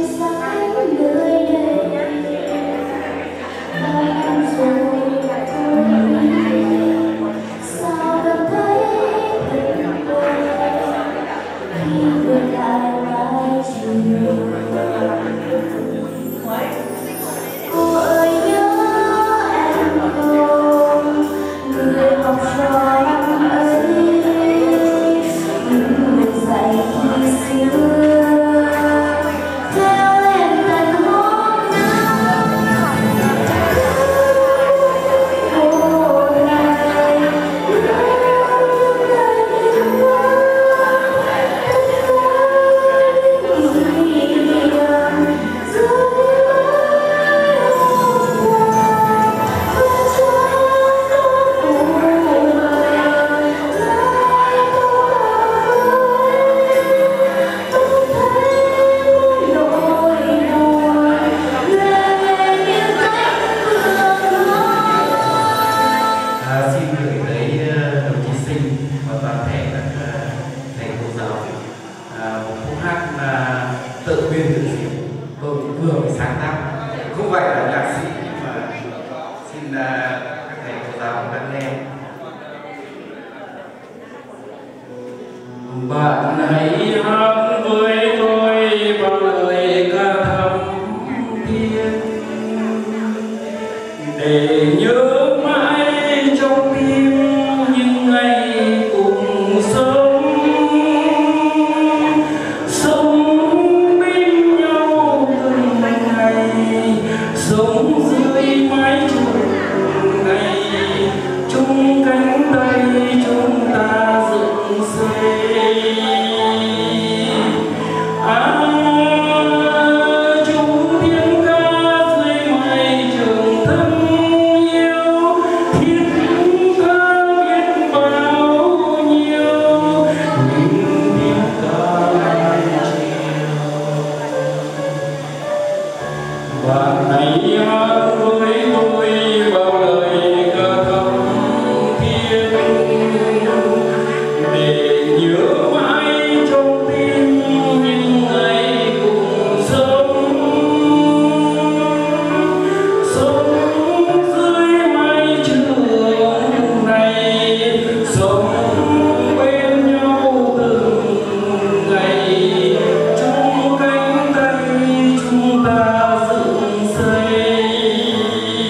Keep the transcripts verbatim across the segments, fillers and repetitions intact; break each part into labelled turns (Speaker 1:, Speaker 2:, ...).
Speaker 1: Hãy subscribe cho kênh Ghiền Mì Gõ để không bỏ lỡ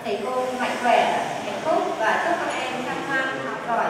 Speaker 1: thầy cô mạnh khỏe, hạnh phúc và chúc các em chăm ngoan học giỏi.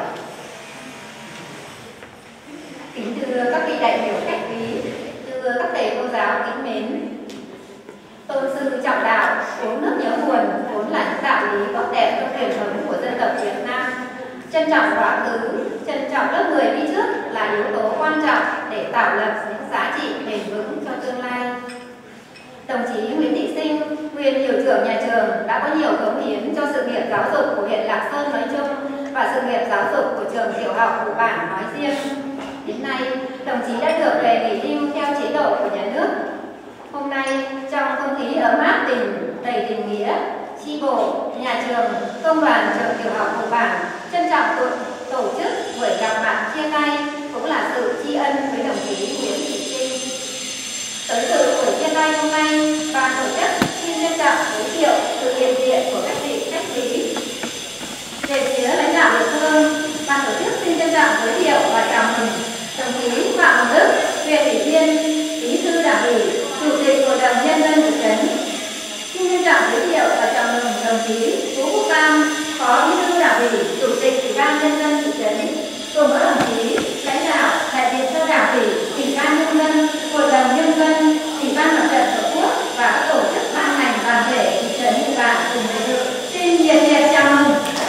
Speaker 1: Kính thưa các vị đại biểu khách quý, thưa các thầy cô giáo kính mến, tôn sư trọng đạo, uống nước nhớ nguồn vốn là những đạo lý tốt đẹp trong truyền thống của dân tộc Việt Nam. Trân trọng quá khứ, trân trọng lớp người đi trước là yếu tố quan trọng để tạo lập những giá trị bền vững cho tương lai. Đồng chí Nguyễn Thị Sinh, nguyên hiệu trưởng nhà trường, đã có nhiều cống hiến cho sự nghiệp giáo dục của huyện Lạc Sơn nói chung và sự nghiệp giáo dục của trường tiểu học Vụ Bản nói riêng. Đến nay, đồng chí đã được về nghỉ hưu theo chế độ của nhà nước. Hôm nay, trong không khí ấm áp tình, đầy tình nghĩa, chi bộ, nhà trường, công đoàn trường tiểu học Vụ Bản trân trọng tổ, tổ chức buổi gặp mặt chia tay cũng là sự tri ân với đồng chí Nguyễn Thị Sinh. Tới từ buổi chia tay hôm nay, ban tổ chức xin trân trọng giới thiệu sự hiện diện của các vị khách quý. Về phía lãnh đạo địa phương, ban tổ chức xin trân trọng giới thiệu và chào mừng đồng chí Phạm Hồng Đức, huyện ủy viên, bí thư đảng ủy, chủ tịch hội đồng nhân dân thị trấn. Xin trân trọng giới thiệu và chào mừng đồng chí Vũ Quốc Cam, phó bí thư đảng ủy, chủ tịch ủy ban nhân dân thị trấn, cùng các đồng chí lãnh đạo đại diện cho đảng ủy, ủy ban nhân dân, hội đồng nhân dân, ủy ban mặt trận tổ quốc và các tổ chức ban ngành đoàn thể thị trấn Vụ Bản cùng tham dự. Xin nhiệt liệt chào mừng.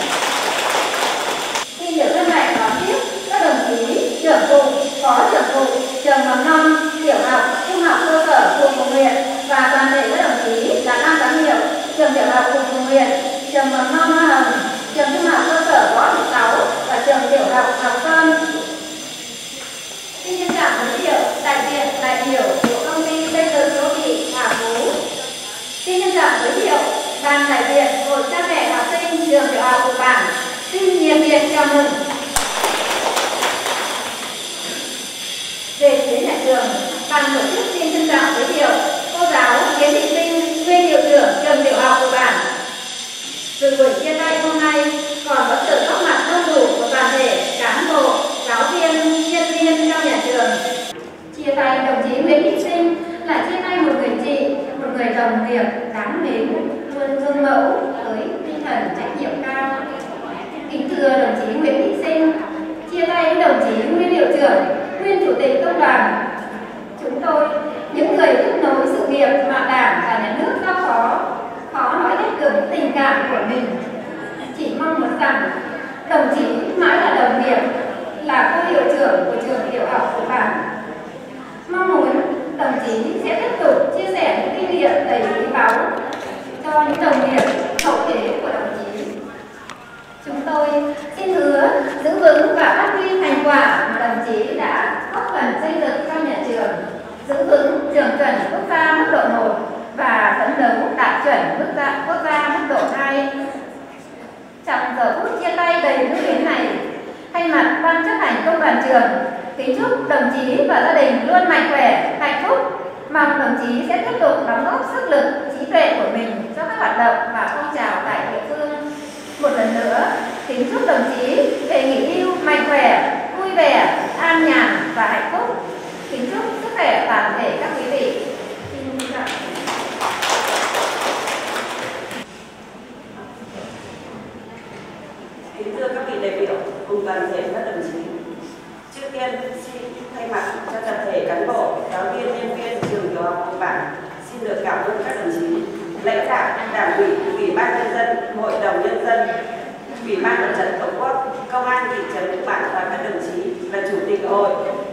Speaker 1: Xin được hân hạnh đón tiếp các đồng chí trưởng vụ, phó trưởng vụ, trường mầm non, tiểu học, trung học cơ sở thuộc vùng huyện và toàn thể các đồng chí là ban giám hiệu trường tiểu học thuộc vùng huyện, trường mầm non Hoa Hồng, trường trung học cơ sở Võ Thị Sáu và trường tiểu học Ngọc Sơn. Xin trân trọng giới thiệu đại diện đại biểu của công ty xây dựng đô thị Hà Phú. Xin trân trọng giới thiệu ban đại diện hội cha mẹ học sinh trường tiểu học Vụ Bản. Xin nhiệt liệt chào mừng. Về phía nhà trường, ban tổ chức xin trân trọng giới thiệu cô giáo Nguyễn Thị Sinh, nguyên hiệu trưởng trường tiểu học Vụ Bản. Từ buổi chia tay hôm nay còn có sự góp mặt đông đủ của toàn thể cán bộ, giáo viên, nhân viên trong nhà trường. Chia tay đồng chí Nguyễn Thị Sinh là chia tay một người chị, một người đồng nghiệp đáng mến, luôn gương mẫu với tinh thần trách nhiệm cao. Kính thưa đồng chí Nguyễn Thị Sinh, chia tay với đồng chí nguyên hiệu trưởng, nguyên chủ tịch công đoàn. Chúng tôi, những người tiếp nối sự nghiệp mà Đảng và Nhà nước giao phó, khó nói hết được tình cảm của mình. Chỉ mong muốn rằng đồng chí mãi là đồng nghiệp, là cô hiệu trưởng của trường tiểu học Vụ Bản. Mong muốn đồng chí sẽ tiếp tục chia sẻ những kinh nghiệm đầy quý báu cho những đồng nghiệp hậu thế của đồng chí. Chúng tôi xin hứa giữ vững và phát huy thành quả mà đồng chí đã góp phần xây dựng trong nhà trường, giữ vững trường chuẩn quốc gia mức độ một và phấn đấu đạt chuẩn mức gia, quốc gia mức độ hai. Trong giờ phút chia tay đầy lưu luyến này, thay mặt ban chấp hành công đoàn trường, kính chúc đồng chí và gia đình luôn mạnh khỏe, hạnh phúc. Mong đồng chí sẽ tiếp tục đóng góp sức lực, trí tuệ của mình cho các hoạt động và phong trào tại địa phương. Một lần nữa, kính chúc đồng chí về nghỉ hưu mạnh khỏe, vui vẻ, an nhàn và hạnh phúc. Kính chúc sức khỏe toàn thể các quý vị. Xin chào.
Speaker 2: Kính thưa các vị đại biểu cùng toàn thể các đồng chí, trước tiên xin thay mặt cho tập thể cán bộ, giáo viên, nhân viên trường tiểu học Vụ Bản xin được cảm ơn các đồng chí lãnh đạo đảng ủy, ủy ban nhân dân, hội đồng nhân dân, ủy ban mặt trận tổ quốc, công an thị trấn Vụ Bản và các đồng chí là chủ tịch hội,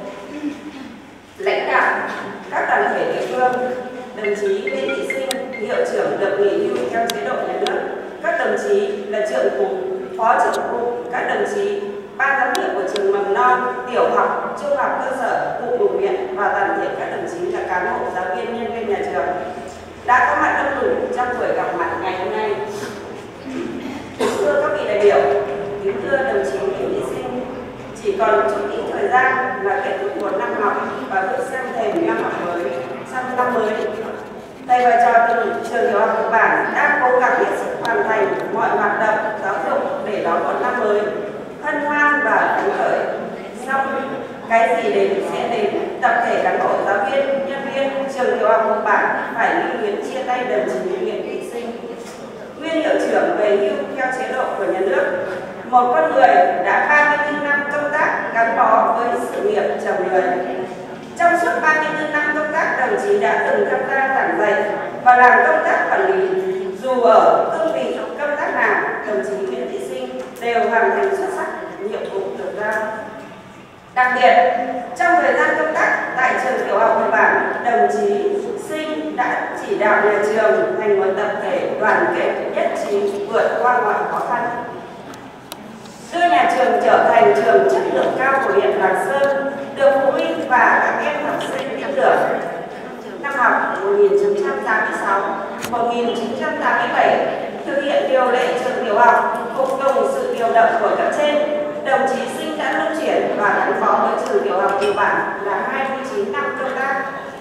Speaker 2: lãnh đạo các đoàn thể địa phương, đồng chí Nguyễn Thị Sinh, hiệu trưởng được nghỉ hưu theo chế độ nhà nước, các đồng chí là trưởng cục, phó trưởng cục, các đồng chí ban giám hiệu của trường mầm non, tiểu học, trung học cơ sở, cụ vùng huyện và toàn thể các đồng chí là cán bộ, giáo viên, nhân viên nhà trường đã có mặt đông đủ trong buổi gặp mặt ngày hôm nay. Kính thưa các vị đại biểu, kính thưa đồng chí Nguyễn Thị Sinh, chỉ còn chút ít thời gian là kết thúc một năm học và bước sang thềm năm học mới, sang năm mới. Thầy và trò từ trường tiểu học Vụ Bản đang cố gắng hết sức hoàn thành mọi hoạt động giáo dục để đón một năm mới hân hoan và phấn khởi. Xong cái gì đến sẽ đến, tập thể cán bộ, giáo viên, nhân viên trường tiểu học Vụ Bản phải lưu luyến chia tay đồng chí Nguyễn Thị Sinh, nguyên hiệu trưởng về hưu theo chế độ của nhà nước. Một con người đã ba mươi tư năm công tác gắn bó với sự nghiệp trồng người. Trong suốt ba mươi tư năm công tác, đồng chí đã từng tham gia giảng dạy và làm công tác quản lý. Dù ở cương vị công tác nào, đồng chí Nguyễn Thị Sinh đều hoàn thành xuất sắc nhiệm vụ được giao. Đặc biệt, trong thời gian công tác tại trường tiểu học Hồng Bản, đồng chí Sinh đã chỉ đạo nhà trường thành một tập thể đoàn kết nhất trí vượt qua mọi khó khăn, đưa nhà trường trở thành trường chất lượng cao của huyện Lạc Sơn, được phụ huynh và các em học sinh tin tưởng. Năm học một nghìn chín trăm tám mươi sáu một nghìn chín trăm tám mươi bảy, thực hiện điều lệ trường tiểu học phục tùng sự điều động của cấp trên, đồng chí Sinh đã luân chuyển và gắn bó với trường tiểu học Hồng Bản là hai mươi chín năm công tác.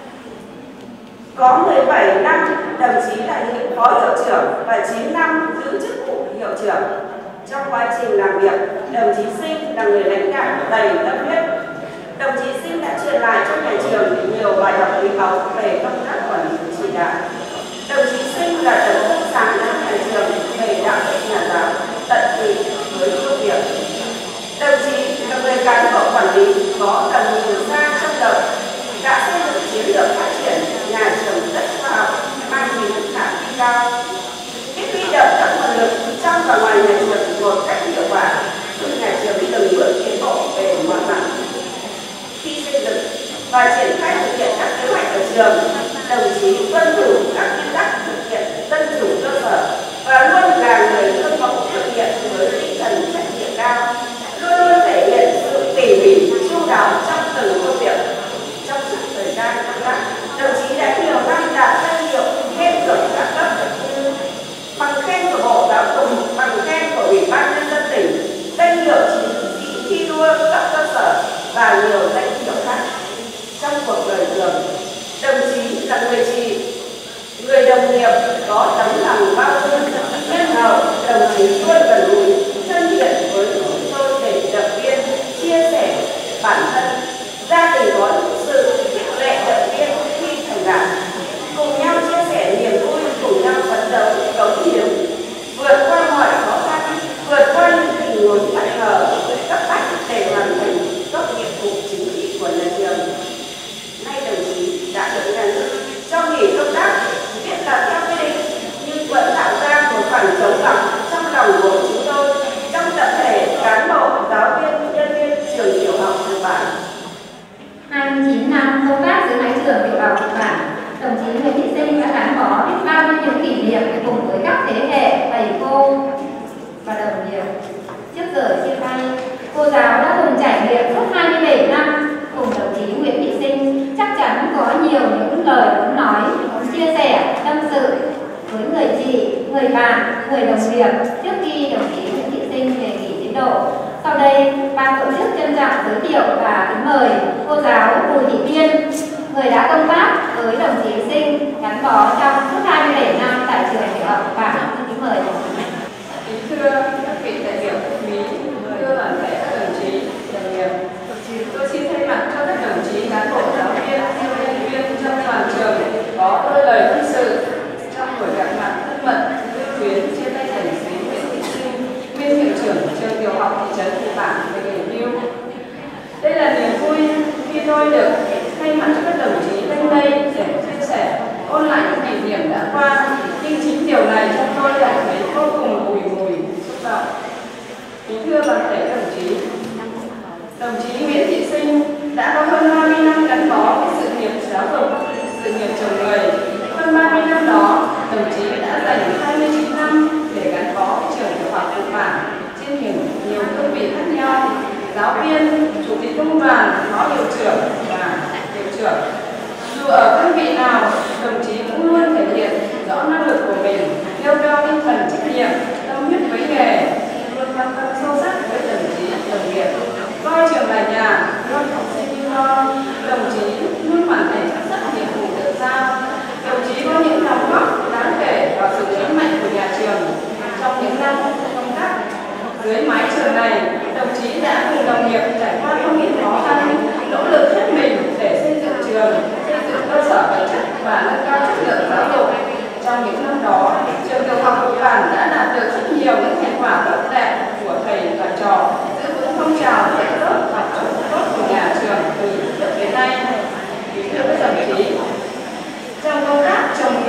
Speaker 2: Có mười bảy năm đồng chí là hiệu phó hiệu trưởng và chín năm giữ chức vụ hiệu trưởng. Trong quá trình làm việc, đồng chí Sinh là người lãnh đạo đầy tâm huyết. Đồng chí Sinh đã truyền lại cho nhà trường nhiều bài học quý báu về công tác quản lý chỉ đạo. Đồng chí Sinh là tấm gương sáng cho nhà trường về đạo đức nhà giáo, tận tụy với công việc. Đồng chí là người cán bộ quản lý có tầm nhìn xa trong đầu, đã xây dựng chiến lược phát triển nhà trường rất khoa học, mang tính khả thi cao, biết huy động các nguồn lực trong và ngoài nhà trường một cách hiệu quả, giúp nhà trường từng bước tiến bộ về mọi mặt. Khi xây dựng và triển khai thực hiện các kế hoạch ở trường, đồng chí tuân thủ các nguyên tắc thực hiện dân chủ cơ sở và luôn là người gương mẫu thực hiện với tinh thần trách nhiệm cao, luôn luôn thể hiện sự tỉ mỉ chu đáo trong từng công việc. Trong suốt thời gian công tác, đồng chí đã nhiều năm đạt danh hiệu khen thưởng các cấp như bằng khen của Bộ Giáo dục, bằng khen của Ủy ban Nhân dân tỉnh, danh hiệu chiến sĩ thi đua cấp cơ sở và nhiều danh hiệu khác. Trong cuộc đời thường, đồng chí là người chị, người đồng nghiệp có tấm lòng bao dung, nhân hậu. Đồng chí luôn gần gũi, thân thiện với chúng tôi để động viên, chia sẻ bản thân. Gia đình có sự khích lệ động viên khi thành đạt, cùng nhau chia sẻ niềm vui, cùng nhau phấn đấu, cống hiến, vượt qua mọi khó khăn, vượt qua những tình huống bất ngờ, cấp bách để hoàn thành tốt nhiệm vụ chính trị của nhà trường. Nay đồng chí đã được nhà nước cho nghỉ công tác, biết là theo quy định, nhưng vẫn tạo ra một khoảng trống lặng trong lòng của chúng tôi, trong tập thể cán bộ, giáo viên, nhân viên trường tiểu học Hồng Bản.
Speaker 1: hai mươi chín năm công tác dưới mái trường tiểu học Hồng Bản, đồng chí Nguyễn Thị Sinh đã gắn bó biết bao nhiêu những kỷ niệm cùng với các thế hệ thầy cô và đồng nghiệp. Trước giờ chia tay, cô giáo đã cùng trải nghiệm suốt hai mươi bảy năm cùng đồng chí Nguyễn Thị Sinh, chắc chắn có nhiều những lời muốn nói, muốn chia sẻ, tâm sự với người chị, người bạn, người đồng nghiệp trước khi đồng chí Nguyễn Thị Sinh về nghỉ chế độ. Sau đây, ban tổ chức trân trọng giới thiệu và kính mời cô giáo Bùi Thị Tiên, người đã công tác với đồng chí Sinh gắn bó trong suốt hai mươi bảy năm tại trường tiểu học Hồng Bản. Kính mời.
Speaker 3: Kính thưa các vị đại biểu quý, thưa toàn thể các đồng chí đồng nghiệp, tôi xin thay mặt cho các đồng chí cán bộ, giáo viên, nhân viên trong toàn trường có đôi lời tâm sự trong buổi gặp mặt thân mật lưu luyến chia tay đồng chí Nguyễn Thị Sinh, nguyên hiệu trưởng trường tiểu học thị trấn Hồng Bản về nghỉ hưu. Đây là niềm vui khi tôi được thay mặt cho các đồng chí lên đây để chia sẻ, ôn lại những kỷ niệm đã qua, nhưng chính điều này cho tôi lại thấy vô cùng bùi ngùi, xúc động. Kính thưa toàn thể các đồng chí, đồng chí Nguyễn Thị Sinh đã có hơn ba mươi năm gắn bó với sự nghiệp giáo dục, sự nghiệp trồng người. Hơn ba mươi năm đó, đồng chí đã dành hai mươi chín năm để gắn bó với trường tiểu học Hồng Bản trên nhiều nhiều cương vị khác nhau: giáo viên, chủ tịch công đoàn, phó hiệu trưởng và hiệu trưởng. Dù ở cương vị nào, đồng chí cũng luôn thể hiện rõ năng lực của mình, nêu cao tinh thần trách nhiệm, tâm huyết với nghề, luôn quan tâm sâu sắc với đồng chí đồng nghiệp, coi trường là nhà, luôn học sinh như lo. Đồng chí luôn hoàn thành xuất sắc nhiệm vụ được giao. Đồng chí có những đóng góp đáng kể vào sự lớn mạnh của nhà trường trong những năm công tác dưới mái trường này. Đồng chí đã cùng đồng nghiệp trải qua không ít khó khăn, nỗ lực hết mình để xây dựng trường, xây dựng cơ sở vật chất và nâng cao chất lượng giáo dục.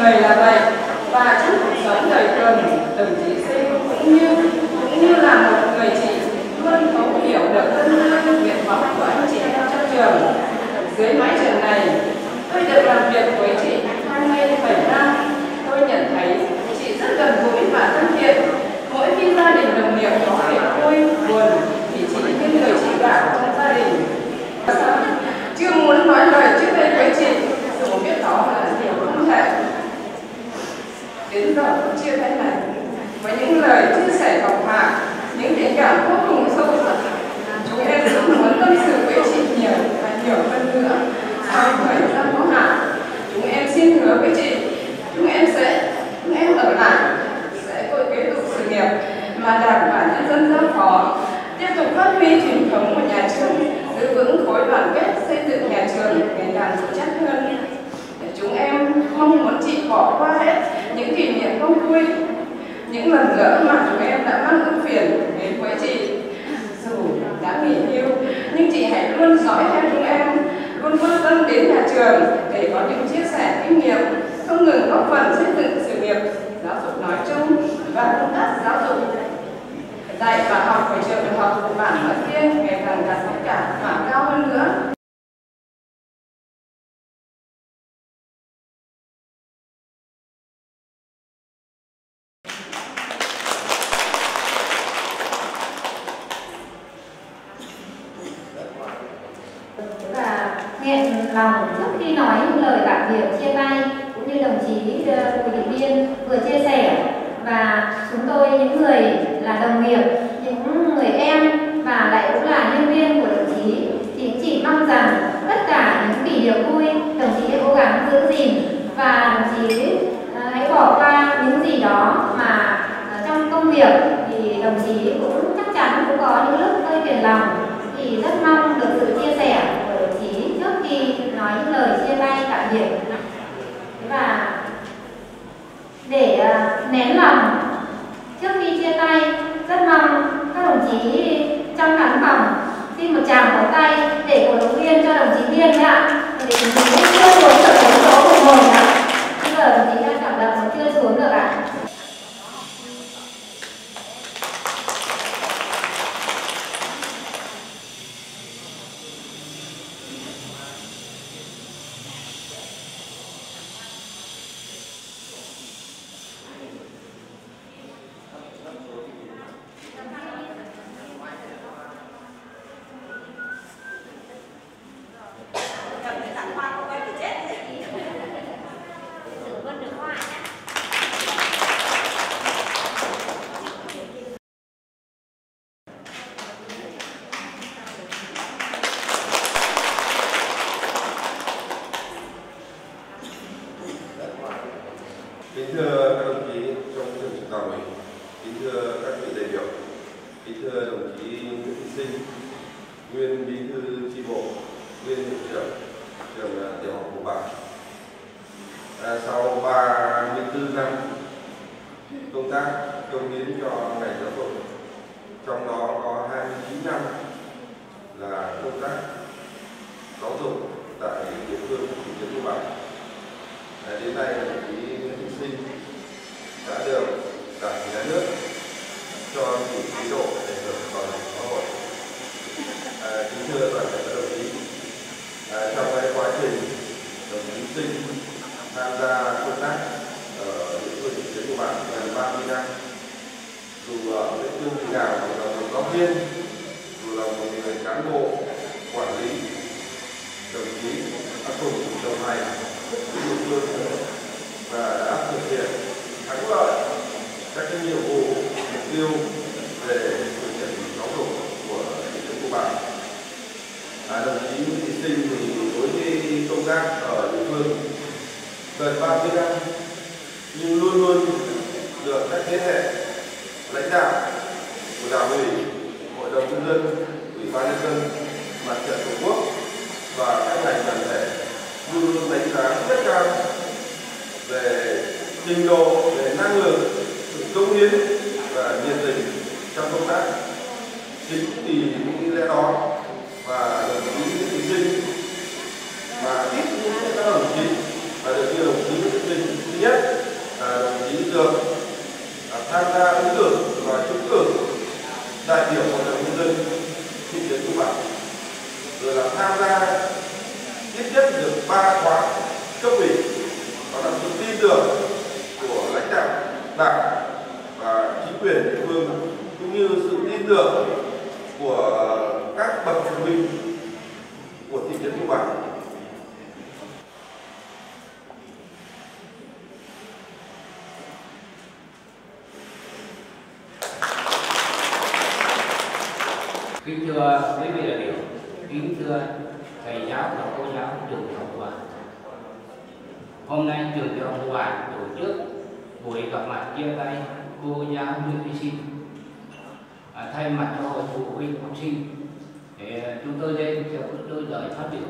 Speaker 3: người là vậy, và trong cuộc sống đời thường, đồng chí Sinh cũng như cũng như là một người chị luôn thấu hiểu được tâm tư nguyện vọng của anh chị em trong trường. Dưới mái trường này, tôi được làm việc với chị hai mươi bảy năm. Tôi nhận thấy chị rất gần gũi và thân thiện. Mỗi khi gia đình đồng nghiệp có việc vui, buồn thì chị như người chị cả trong gia đình. Chưa muốn nói lời trước đây với chị, dù biết đó là điều không thể. Đến giờ cũng chia tay này, với những lời chia sẻ ngọc hạ, những tình cảm vô cùng sâu sắc, chúng em rất muốn tâm sự với chị nhiều và nhiều hơn nữa. Sau thời gian có hạn, chúng em xin hứa với chị, chúng em sẽ, chúng em ở lại, sẽ cội kế tục sự nghiệp mà Đảng và nhân dân giao phó, tiếp tục phát huy truyền thống của nhà trường, giữ vững khối đoàn kết, xây dựng nhà trường ngày càng vững chắc hơn. Chúng em mong muốn chị bỏ qua hết những kỷ niệm không vui, những lần lỡ mà chúng em đã mang ưu phiền đến với chị. Dù đã nghỉ hưu, nhưng chị hãy luôn dõi theo chúng em, luôn quan tâm đến nhà trường để có những chia sẻ kinh nghiệm, không ngừng góp phần xây dựng sự nghiệp giáo dục nói chung và công tác giáo dục dạy và học của trường đại học Phụ Bản nói riêng ngày càng đạt kết quả và cao hơn nữa.
Speaker 1: Và nghẹn lòng trước khi nói những lời tạm biệt chia tay, cũng như đồng chí Bùi Thị Biên vừa chia sẻ, và chúng tôi những người là đồng nghiệp, những người em và lại cũng là nhân viên của đồng chí thì cũng chỉ mong rằng tất cả những kỷ niệm vui đồng chí cố gắng giữ gìn, và đồng chí hãy bỏ qua những gì đó mà trong công việc thì đồng chí cũng chắc chắn cũng có những lúc hơi phiền lòng, thì rất mong được sự chia sẻ của đồng chí trước khi nói những lời chia tay tạm biệt. Và để uh, nén lòng trước khi chia tay, rất mong các đồng chí trong khán phòng xin một tràng pháo tay để cổ động viên cho đồng chí Biên ạ. Để đồng chí chưa xuống được cái số phục hồi ạ. Bây giờ đồng chí đang cảm động mà chưa xuống được ạ.
Speaker 4: Kính thưa các đồng chí trong thường trực Đảng ủy, kính thưa các vị đại biểu, kính thưa đồng chí Nguyễn Thị Sinh, nguyên bí thư chi bộ, nguyên hiệu trưởng trường tiểu học Phụ Bản. À, sau ba mươi tư năm công tác cống hiến cho ngành giáo dục, trong đó có hai mươi chín năm là công tác giáo dục tại địa phương thị trấn Phụ Bản. À, đến nay đồng chí Nguyễn Thị Sinh đã được Đảng Nhà nước cho nghỉ chế độ để hưởng bảo hiểm xã hội. À, kính thưa toàn thể các đồng chí, à, trong cái quá trình đồng chí Sinh tham gia công tác ở địa phương thị trấn Phụ Bản gần ba mươi năm, dù ở cái cương vị nào, dù là một giáo viên, dù là một người cán bộ quản lý, đồng chí đã cùng đồng hành địa phương và đã thực hiện thắng lợi các cái nhiệm vụ mục tiêu về phát triển giáo dục của thị trấn Phụ Bản. À, đồng chí Nguyễn Thị Sinh thì đối với công tác ở địa phương gần ba mươi năm, nhưng luôn luôn được các thế hệ lãnh đạo của Đảng ủy, Hội đồng nhân dân, Ủy ban nhân dân, Mặt trận Tổ quốc và các ngành đoàn thể luôn luôn đánh giá rất cao về trình độ, về năng lực, sự cống hiến và nhiệt tình trong công tác. Chính vì những lẽ đó và đồng chí Nguyễn Thị Sinh mà ít những các đồng chí và được như đồng chí Nguyễn Thị Sinh thứ nhất được à, tham gia ứng cử và trúng cử đại biểu hội đồng nhân dân thị trấn Kim Bảng, rồi là tham gia ít nhất được ba khóa cấp ủy, và là sự tin tưởng của lãnh đạo đảng và chính quyền địa phương, cũng như sự tin tưởng của các bậc phụ huynh của thị trấn Kim Bảng.
Speaker 5: Kính thưa quý vị đại biểu, kính thưa thầy giáo và cô giáo trường tiểu học Phú Bản. Hôm nay trường tiểu học Phú Bản tổ chức buổi gặp mặt chia tay cô giáo Nguyễn Thị Sinh. À, thay mặt cho hội phụ huynh học sinh, để chúng tôi lên cho đôi lời phát biểu.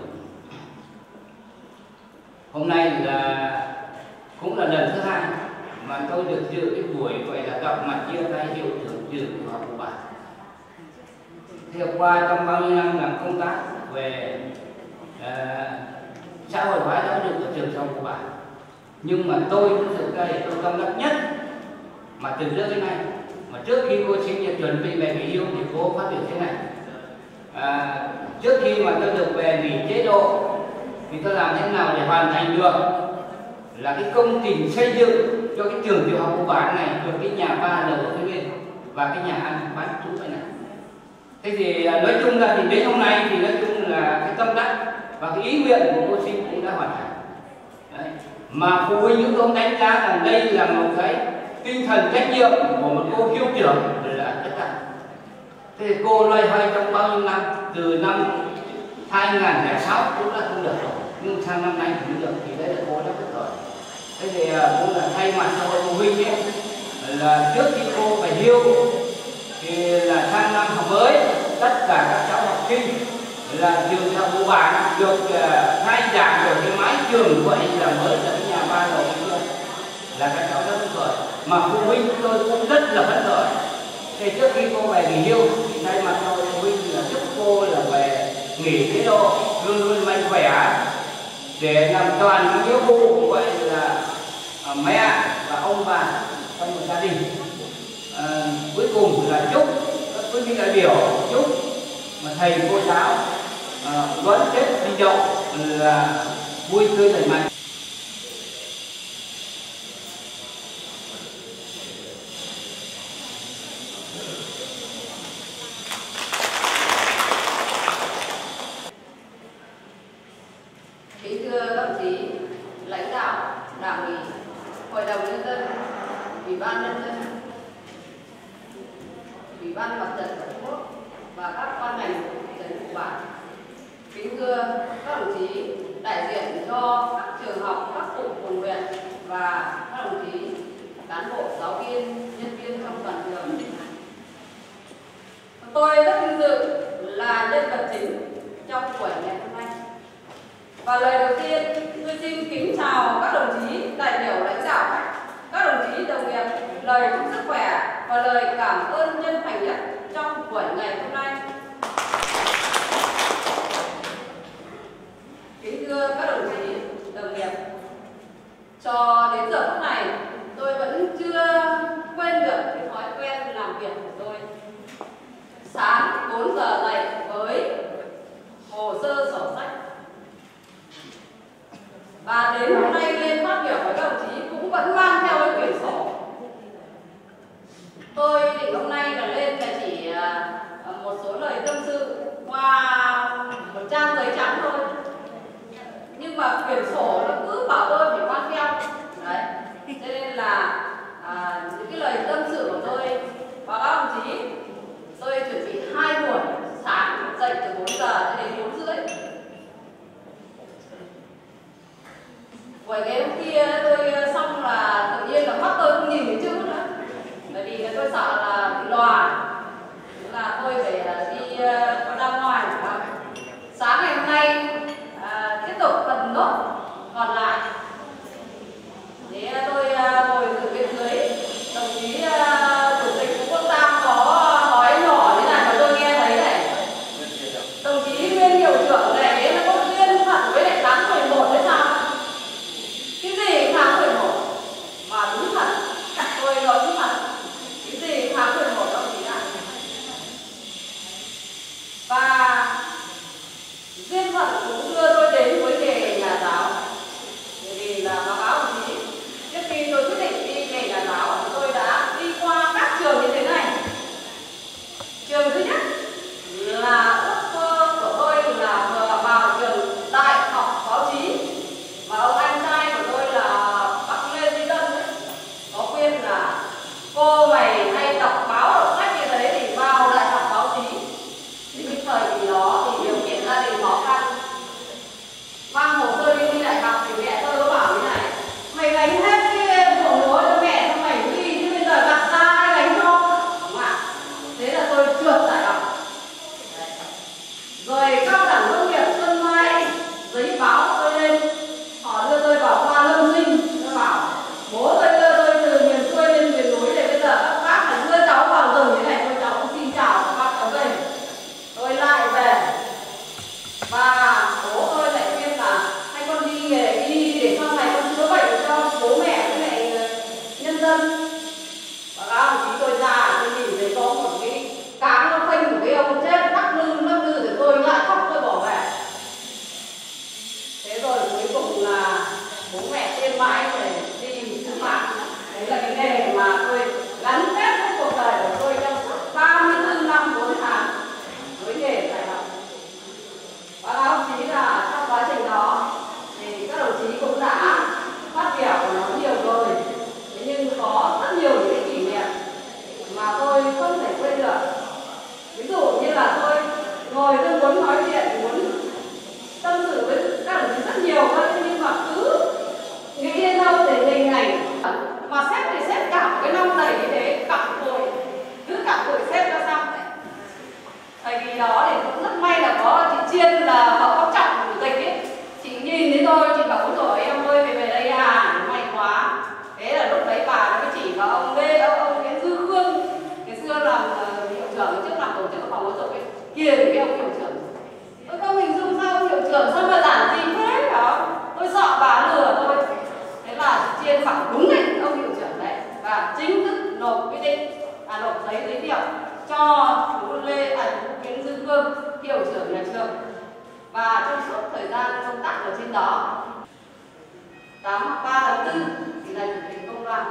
Speaker 5: Hôm nay là cũng là lần thứ hai mà tôi được dự cái buổi gọi là gặp mặt chia tay hiệu trưởng trường tiểu học Phú Bản. Theo qua trong bao nhiêu năm làm công tác về uh, xã hội hóa giáo dục ở trường tiểu học Phú Bản, nhưng mà tôi cũng thực ra tôi tâm đắc nhất mà từ trước đến nay, mà trước khi cô sinh nhật chuẩn bị về nghỉ hưu thì cô phát biểu thế này: à, trước khi mà tôi được về nghỉ chế độ thì tôi làm thế nào để hoàn thành được là cái công trình xây dựng cho cái trường tiểu học Phú Bản này, được cái nhà ba lầu ở phía bên và cái nhà ăn bán trú này. Thế thì nói chung là thì đến hôm nay thì nói chung là cái tâm đắc và cái ý nguyện của cô sinh cũng đã hoàn thành. Đấy. Mà phụ huynh chúng tôi đánh giá rằng đây là một cái tinh thần trách nhiệm của một cô hiệu trưởng là tất cả. Thế thì cô loay hoay trong bao nhiêu năm, từ năm hai nghìn không trăm lẻ sáu cũng đã không được rồi, nhưng sang năm nay thì được, thì đấy là cô đã được rồi. Thế thì cũng là thay mặt cho hội phụ huynh ấy, là trước khi cô phải hưu thì là sang năm học mới, tất cả các cháu học sinh là trường tiểu học Phú Bản được uh, khai giảng ở cái mái trường vậy là mới là cái nhà ba lầu kia, là các cháu rất phấn khởi, mà phụ huynh chúng tôi cũng rất là phấn khởi. Thì trước khi cô về nghỉ hưu thì thay mặt cho phụ huynh là chúc cô là về nghỉ chế độ luôn luôn mạnh khỏe để làm toàn những nghĩa vụ gọi là uh, mẹ và ông bà trong một gia đình. À, cuối cùng là chúc các quý vị đại biểu, chúc mà thầy cô giáo à, đón Tết Đinh Dậu là vui tươi lành mạnh.
Speaker 3: Kính thưa các đồng chí lãnh đạo Đảng ủy, Hội đồng nhân dân, Ủy ban nhân dân, Ủy ban Mặt trận Tổ quốc và các ban ngành của thị trấn Phú Bản. Kính thưa các đồng chí đại diện cho các trường học, các cụm quận huyện và các đồng chí cán bộ, giáo viên, nhân viên trong toàn trường. Tôi rất vinh dự là nhân vật chính trong buổi ngày hôm nay. Và lời đầu tiên, tôi xin kính chào các đồng chí đại biểu lãnh đạo, các đồng chí đồng nghiệp, lời chúc sức khỏe và lời cảm ơn chân thành nhất trong buổi ngày hôm nay. Kính thưa các đồng chí đồng nghiệp, cho đến giờ phút này tôi vẫn chưa quên được cái thói quen làm việc của tôi. Sáng bốn giờ dậy với hồ sơ sổ sách, và đến hôm nay lên phát biểu với các đồng chí cũng vẫn mang theo cái quyển sổ. Tôi định hôm nay là lên là chỉ một số cô mày hay đọc báo ở sách như thế thì bao lại đọc báo chí. Thì cái thời kỳ đó thì điều kiện gia đình khó khăn, mang hồ sơ đi thi đại học thì mẹ tôi có bảo như này: mày gánh hết cái sổ lúa cho mẹ cho mày đi, chứ bây giờ đặt ra ai gánh cho, đúng không ạ? Thế là tôi trượt đại học. Rồi cao đẳng nông nghiệp Xuân Mai giấy báo tôi lên, họ đưa tôi vào khoa lâm sinh. Tôi bảo bố tôi đưa tôi từ miền xuôi lên miền núi để bây giờ các bác phải đưa cháu vào rừng như này, tôi cháu cũng xin chào các bác cháu về. Tôi lại về và bố tôi lại khuyên là hai con đi nghề đi để sau này con chữa bệnh cho bố mẹ với lại nhân dân. Và các ông chí tôi ra tôi nhìn thấy có một cái cáng nó phanh của cái ông chết đắc lư đắc lư thì tôi lại khóc tôi bỏ về. Thế rồi cuối cùng là bố mẹ khuyên mãi để đi sư phạm. Đấy là cái nghề mà tôi gắn kết với cuộc đời của tôi trong suốt ba mươi tư năm bốn tháng với nghề dạy học. Và các ông chí là trong quá trình đó thì các đồng chí cũng đã phát biểu nó nhiều rồi. Thế nhưng có rất nhiều những cái kỷ niệm mà tôi không thể quên được. Ví dụ như là tôi ngồi tôi muốn nói chuyện, muốn tâm sự với các đồng chí rất nhiều thôi, nhưng mà cứ nghĩ đâu để hình ảnh mà xét thì xét cả một cái năm đầy như thế, cặm cụi, cứ cặm cụi xét cho xong. Thời kỳ đó thì cũng rất may là có chị Chiên là họ có trọng chủ tịch ấy. Chị nhìn thấy tôi, chị bảo ôi trời em ơi mày về đây à, may quá. Thế là lúc đấy bà nó mới chỉ vào ông Lê, ông, ông Nguyễn Dư Khương, ngày xưa làm uh, hiệu trưởng trước làm tổ chức phòng giáo dục ấy, kia thì cái ông hiệu trưởng. Tôi không hình dung sao ông hiệu trưởng sao mà giản dị thế đó. Tôi sợ bà lừa tôi. Thế là chị Chiên phản đúng đấy ông hiệu trưởng đấy và chính thức nộp quyết định, à nộp giấy giới thiệu cho chú Lê, à chú Nguyễn Dư Khương, hiệu trưởng nhà trường. Và trong suốt thời gian công tác ở trên đó, ba tháng tư thì là chủ tịch công đoàn.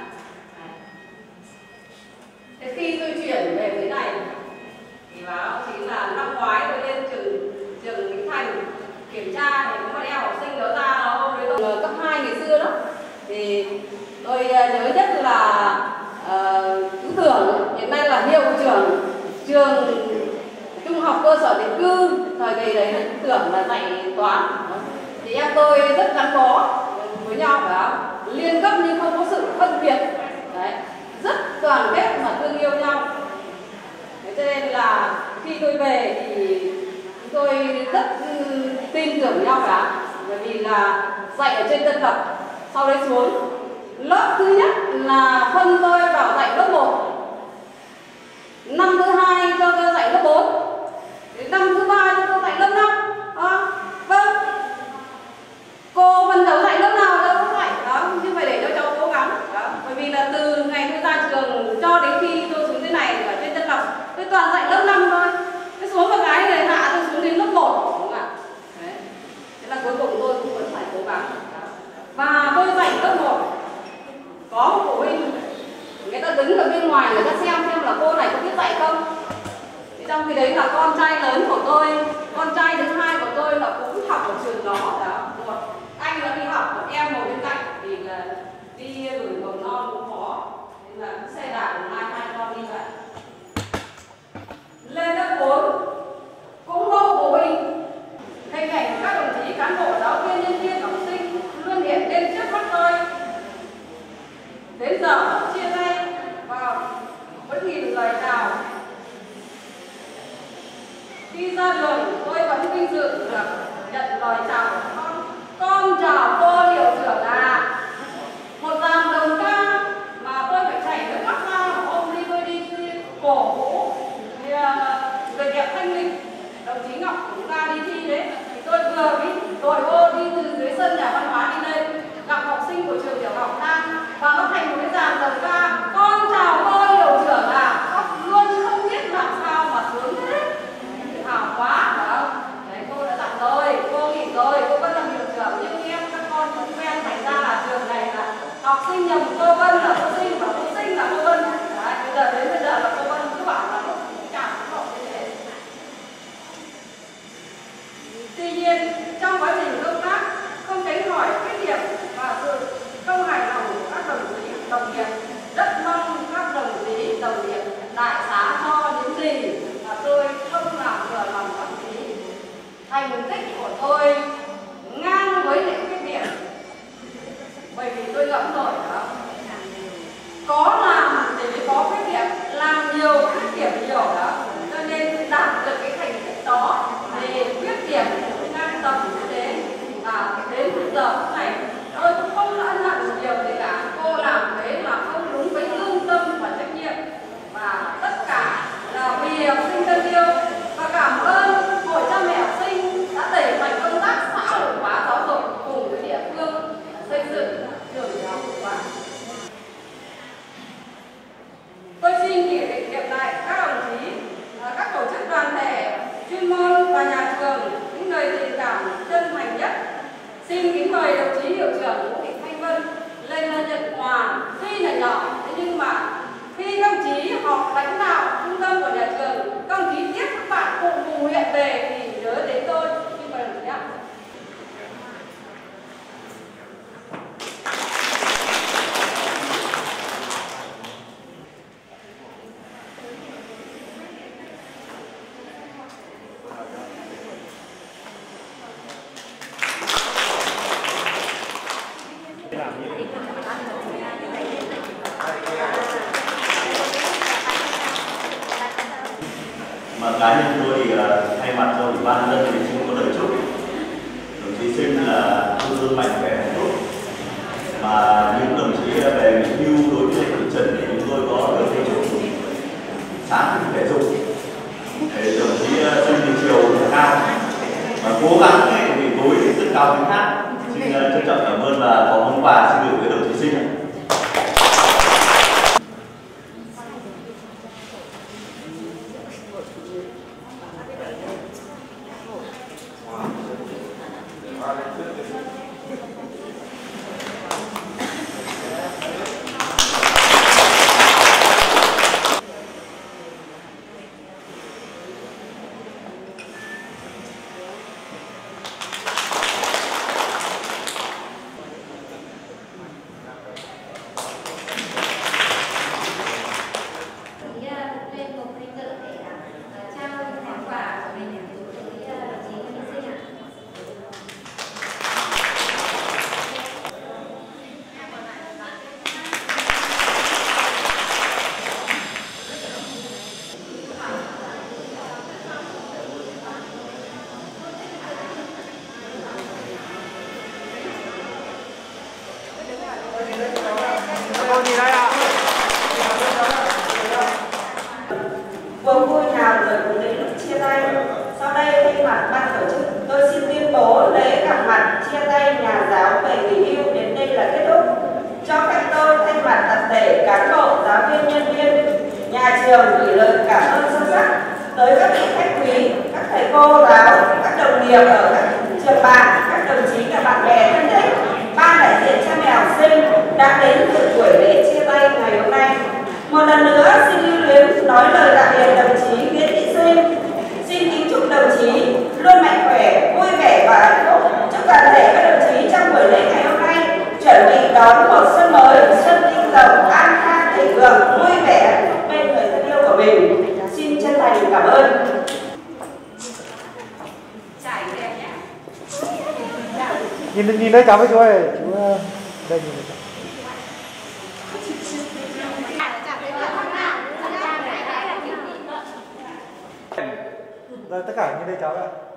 Speaker 3: Thế khi tôi chuyển về cái này thì báo chí là năm ngoái tôi lên trường trường Vĩnh Thành kiểm tra thì có một em học sinh đó ra nó hôm đấy tôi cấp hai ngày xưa đó, thì tôi nhớ nhất là uh, chú Tưởng hiện nay là hiệu trưởng trường trung học cơ sở Định Cư, thời kỳ đấy là chú Tưởng là dạy toán. Thì em tôi rất gắn bó với nhau, phải không? Liên cấp nhưng không có sự phân biệt, đấy, rất đoàn kết mà thương yêu nhau. Thế cho nên là khi tôi về thì chúng tôi rất tin tưởng nhau cả, bởi vì là dạy ở trên dân lập, sau đấy xuống lớp thứ nhất là phân tôi vào dạy lớp một, năm thứ hai cho tôi dạy lớp bốn, năm thứ ba cho tôi dạy lớp năm. À, vâng, cô phân đấu dạy lớp nào đâu cũng dạy đó, chứ phải để cho cháu cố gắng đó. Bởi vì là từ ngày tôi ra trường cho đến khi tôi xuống thế này ở trên dân lập, tôi toàn dạy lớp năm thôi. Cái xuống một cái này hạ tôi xuống đến lớp một, đúng không ạ? Đấy. Thế là cuối cùng tôi cũng vẫn phải cố gắng. Và tôi dạy lớp một, có một phụ huynh người ta đứng ở bên ngoài người ta xem xem là cô này có biết dạy không. Thì trong khi đấy là con trai lớn của tôi, con trai thứ hai của tôi là cũng học ở trường đó. Đó. Một anh nó đi học, một em ngồi bên cạnh vì là đi gửi mầm non cũng khó, nên là xe đạp của hai hai con đi vậy. Lên lớp bốn cũng có phụ huynh, hình ảnh các đồng chí cán bộ giáo viên nhân viên học sinh luôn hiện lên trước mắt tôi. Đến giờ chia tay và vẫn nhìn lời chào. Khi ra đường tôi vẫn vinh dự được nhận lời chào của con. Con chào cô hiệu trưởng à. Một dàn đồng ca mà tôi phải chảy nước mắt ra ôm đi tôi đi cổ vũ người đẹp Thanh Linh. Đồng chí Ngọc cũng ra đi thi đấy. Thì tôi vừa với đội ô đi từ dưới sân nhà văn hóa đi lên gặp học sinh của trường tiểu học An và nó thành một cái dàn đồng ca. Con chào cô hiệu trưởng à. Khóc luôn không biết làm sao mà sướng thế. Tự hào quá phải không? Đấy, cô đã dặn rồi, cô nghỉ rồi, cô vẫn làm hiệu trưởng nhưng em các con vẫn quen, thành ra là trường này là học sinh nhầm cô Vân là cô sinh và cô sinh là cô Vân. Đấy, bây giờ đến bây giờ là cô Vân cứ bảo là chào họ như thế. Tuy nhiên trong quá trình công tác không tránh khỏi khuyết điểm và sự không hài lòng của các đồng chí đồng nghiệp, rất mong các tôi ngang với những khuyết điểm, bởi vì tôi ngẫm rồi đó, có làm thì mới có khuyết điểm, làm nhiều khuyết điểm nhiều đó, cho nên đạt được cái thành tích đó về khuyết điểm ngang tầm như thế. À, đến giờ này tôi cũng không lẫn lặn nhiều gì cả, cô làm thế là không đúng với lương tâm và trách nhiệm, và tất cả là vì học sinh thân yêu, và cảm ơn hội cha mẹ học sinh đã đẩy mạnh công tác xã hội hóa giáo dục cùng với địa phương xây dựng trường đại học Quốc Bản. Tôi xin kỷ niệm điểm này các đồng chí, các tổ chức đoàn thể, chuyên môn và nhà trường những lời tình cảm chân thành nhất. Xin kính mời đồng chí hiệu trưởng Vũ Thị Thanh Vân lên nhận quà. Tuy là nhỏ nhưng mà khi các đồng chí họp lãnh đạo trung tâm của nhà trường, các đồng chí tiếp các bạn cùng cùng huyện về thì nhớ đến tôi. Xin mời đồng chí ạ.
Speaker 6: Mà cá nhân tôi thì thay mặt cho ủy ban nhân dân thì xin có lời chúc đồng chí Sinh là luôn luôn mạnh khỏe hạnh phúc, mà những đồng chí về nghỉ hưu đối với thị trấn thì chúng tôi có được cái chúc sáng thể dục để đồng chí Sinh thì chiều cao và cố gắng thì tối thì rất cao tiếng hát. Xin trân trọng cảm ơn và có món quà xin gửi tới đồng chí Sinh.
Speaker 2: Vừa vui nào rồi cũng đến lúc chia tay. Sau đây thay mặt ban tổ chức, tôi xin tuyên bố lễ gặp mặt chia tay nhà giáo về nghỉ hưu đến đây là kết thúc. Cho phép tôi thay mặt tập thể cán bộ, giáo viên, nhân viên nhà trường gửi lời cảm ơn sâu sắc tới các vị khách quý, các thầy cô giáo, các đồng nghiệp ở các trường bản, các đồng chí và bạn bè thân thích, ban đại diện cha mẹ học sinh đã đến dự buổi lễ chia tay ngày hôm nay. Một lần nữa xin lưu luyến nói lời tạm biệt đồng chí Nguyễn Thị Sinh. Xin kính chúc đồng chí luôn mạnh khỏe, vui vẻ và hạnh phúc. Chúc toàn thể các đồng chí trong buổi lễ ngày hôm nay chuẩn bị đón một xuân mới, xuân tinh rộng, an khang, thịnh vượng, vui vẻ, hạnh phúc bên người thân yêu của mình. Xin chân thành cảm ơn.
Speaker 7: Nhìn nhìn đây cháu với chú ơi, chú đây nhìn đây. Rồi tất cả nhìn đây cháu ạ.